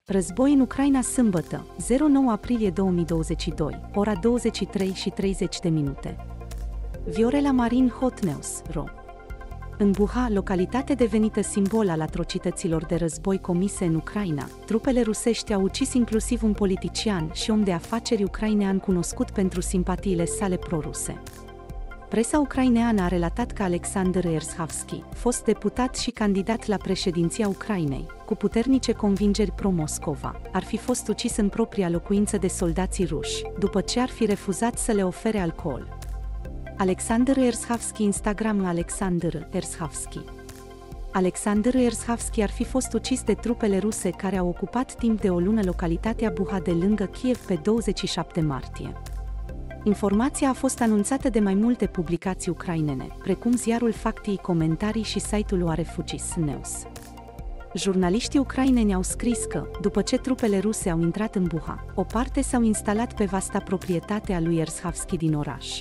Război în Ucraina sâmbătă, 09 aprilie 2022, ora 23:30. Viorela Marin Hot News, ro. În Buha, localitate devenită simbol al atrocităților de război comise în Ucraina, trupele rusești au ucis inclusiv un politician și om de afaceri ucrainean cunoscut pentru simpatiile sale pro-ruse. Presa ucraineană a relatat că Alexander Erzhavski, fost deputat și candidat la președinția Ucrainei, cu puternice convingeri pro-Moscova, ar fi fost ucis în propria locuință de soldații ruși, după ce ar fi refuzat să le ofere alcool. Alexander Erzhavski, Instagram Alexander Erzhavski. Alexander Erzhavski ar fi fost ucis de trupele ruse care au ocupat timp de o lună localitatea Buha de lângă Kiev pe 27 martie. Informația a fost anunțată de mai multe publicații ucrainene, precum ziarul Factii Comentarii și site-ul Refugees News. Jurnaliștii ucraineni au scris că, după ce trupele ruse au intrat în Buha, o parte s-au instalat pe vasta proprietate a lui Erzhavski din oraș.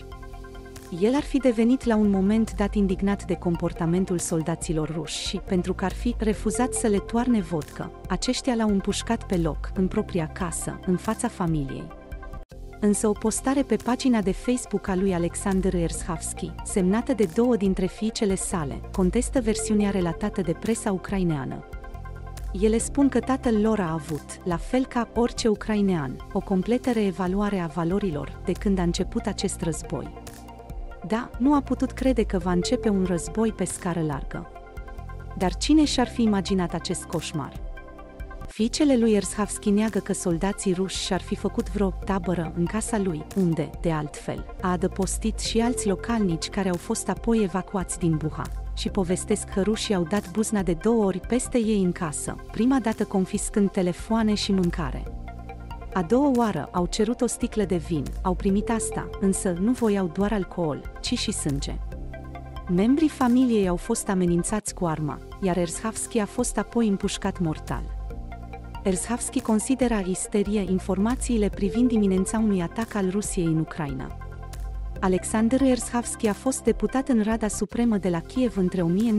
El ar fi devenit la un moment dat indignat de comportamentul soldaților ruși și, pentru că ar fi refuzat să le toarne vodcă, aceștia l-au împușcat pe loc, în propria casă, în fața familiei. Însă o postare pe pagina de Facebook a lui Alexander Erzhavski, semnată de două dintre fiicele sale, contestă versiunea relatată de presa ucraineană. Ele spun că tatăl lor a avut, la fel ca orice ucrainean, o completă reevaluare a valorilor de când a început acest război. Da, nu a putut crede că va începe un război pe scară largă. Dar cine și-ar fi imaginat acest coșmar? Fiicele lui Erzhavski neagă că soldații ruși și-ar fi făcut vreo tabără în casa lui, unde, de altfel, a adăpostit și alți localnici care au fost apoi evacuați din Buha, și povestesc că rușii au dat buzna de 2 ori peste ei în casă, prima dată confiscând telefoane și mâncare. A doua oară au cerut o sticlă de vin, au primit asta, însă nu voiau doar alcool, ci și sânge. Membrii familiei au fost amenințați cu arma, iar Erzhavski a fost apoi împușcat mortal. Erzhavski considera isterie informațiile privind iminența unui atac al Rusiei în Ucraina. Alexander Erzhavski a fost deputat în Rada Supremă de la Kiev între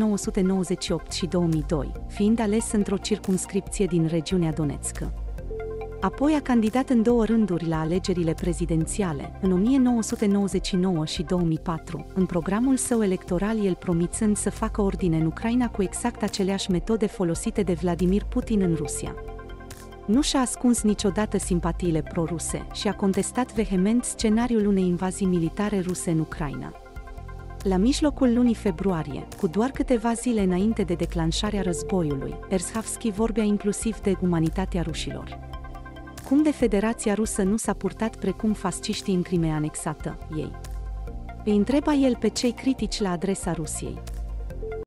1998 și 2002, fiind ales într-o circumscripție din regiunea Donetsk. Apoi a candidat în 2 rânduri la alegerile prezidențiale, în 1999 și 2004, în programul său electoral el promițând să facă ordine în Ucraina cu exact aceleași metode folosite de Vladimir Putin în Rusia. Nu și-a ascuns niciodată simpatiile pro-ruse și a contestat vehement scenariul unei invazii militare ruse în Ucraina. La mijlocul lunii februarie, cu doar câteva zile înainte de declanșarea războiului, Erzhavski vorbea inclusiv de umanitatea rușilor. Cum de Federația Rusă nu s-a purtat precum fasciștii în Crimea anexată, ei? Îi întreba el pe cei critici la adresa Rusiei.